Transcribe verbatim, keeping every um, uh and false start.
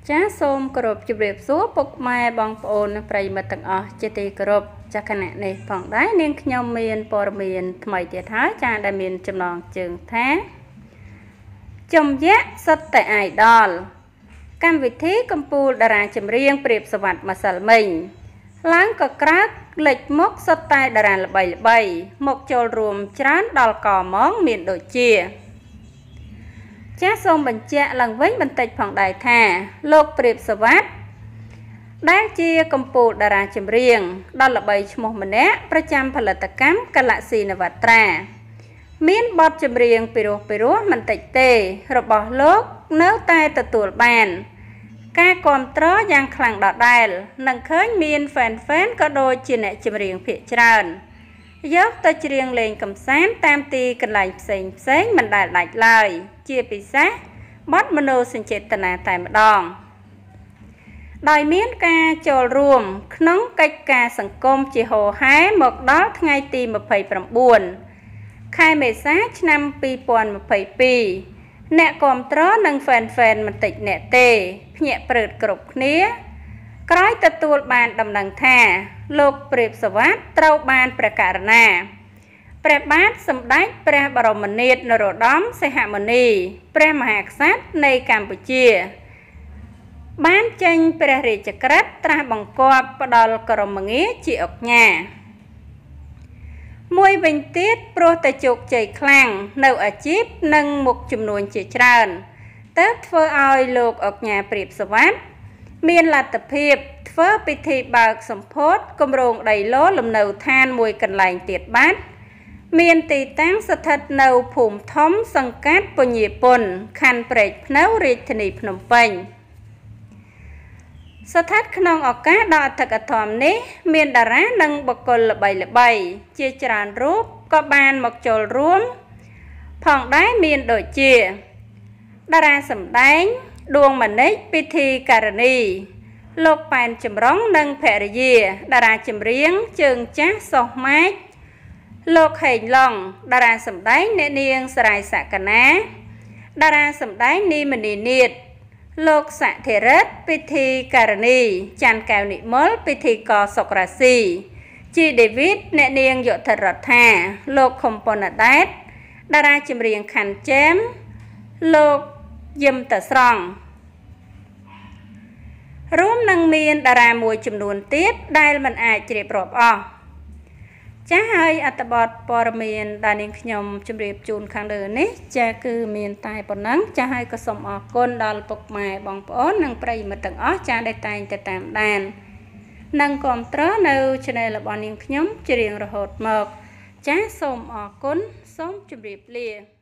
ចាសូមគោរពជម្រាបសួរពុកម៉ែបងប្អូនប្រិយមិត្តទាំងអស់ជាទីគោរពចាគណៈនេះផងដែរនាងខ្ញុំមានព័ត៌មានថ្មីទៀតហើយចាដែលមានចំណងជើងថាចំយៈសុទ្ធតែអាយដលកម្មវិធីកម្ពុជាតារាចម្រៀងព្រាបសវត្ថម្សិលមិញឡើងក៏ក្រើកលេចមុខសុទ្ធតែតារាល្បីល្បីមកចូលរួមច្រើនដល់កម៉ងមានដូចជាចាសសូមបញ្ជាក់ឡើងវិញបន្តិចផងដែរថាលោកព្រាបសវត្ថដែលជាកម្ពុជាតារាចម្រៀងដ៏ល្បីឈ្មោះម្នាក់ប្រចាំផលិតកម្ម Galaxy Navatra មានបទចម្រៀងពីរោះពីរោះមិនតិចទេរបស់លោកនៅតែទទួលបានការគាំទ្រយ៉ាងខ្លាំងដដែលនិងឃើញមាន fan fan ក៏ដូចជាអ្នកចម្រៀងភាគច្រើនយកទៅច្រៀងលេងកម្សាន្តតាមទីកន្លែងផ្សេងផ្សេងមិនដែលដាច់ឡើយជាពិសេសបទមនោសញ្ចេតនាតែម្ដងដោយមានការចូលរួមក្នុងកិច្ចការសង្គមជាហូរហែមកដល់ថ្ងៃទីម្ភៃប្រាំបួនខែមេសាឆ្នាំពីរពាន់ម្ភៃពីរអ្នកគាំទ្រនិង fan fan មិនតិចអ្នកទេភ្ញាក់ព្រឺតគ្រប់គ្នាក្រោយទទួលបានដំណឹងថាលោកព្រាបសវត្ថត្រូវបានព្រះករុណាព្រះបាទសម្ដេចព្រះបរមនាថនរោត្តមសីហមុនីព្រះមហាក្សត្រនៃកម្ពុជាបានចេញព្រះរាជក្រឹត្យត្រាស់បង្គាប់ផ្ដល់គោរមងារជាឧកញ៉ាមួយវិញទៀតព្រោះតែជោគជ័យខ្លាំងនៅអាជីពនិងមុខចំនួនជាច្រើនទើបធ្វើឲ្យលោកឧកញ៉ាព្រាបសវត្ថមានលទ្ធភាពធ្វើពិធីបើកសម្ពោធគម្រោងដីឡូលំនៅឋានមួយកន្លែងទៀតបាទមានទីតាំងស្ថិតនៅភូមិធំសង្កាត់ពញាពុនខណ្ឌព្រែកភ្នៅរាជធានីភ្នំពេញស្ថិតក្នុងឱកាសដ៏អធិកអធមនេះមានតារានិងបុគ្គលល្បីល្បីជាច្រើនរូបក៏បានមកចូលរួមផងដែរមានដូចជាតារាសម្ដែងដួងមនិចពិធីការនីលោកប៉ែនចម្រុងនិងភរិយាតារាចម្រៀងជើងចាស់សុះម៉ាចលោកហេងឡុងតារាសម្ដែងអ្នកនាងសរាយសក្កណាតារាសម្ដែងនីមនីនាថលោកសធិរិទ្ធពិធីការនីច័ន្ទកែវនិមលពិធីកសុករាស៊ីជីដេវីតអ្នកនាងយុធរដ្ឋាលោកខុំប៉ុនដែតតារាចម្រៀងខាន់ជែមលោកយឹមតស្រង់រួមនឹងមានតារាមួយចំនួនទៀតដែលមិនអាចជ្រាបរាប់អស់ចាហើយអត្ថបទព័ត៌មានដែលនាងខ្ញុំជម្រាបជូនខាងលើនេះចាគឺមានតែប៉ុណ្ណឹងចាហើយក៏សូមអរគុណដល់ពុកម៉ែបងប្អូននិងប្រិយមិត្តទាំងអស់ចាដែលតែងតែតាមដាននិងគាំទ្រនៅ channel របស់នាងខ្ញុំជារៀងរហូតមកចាសូមអរគុណសូមជម្រាបលា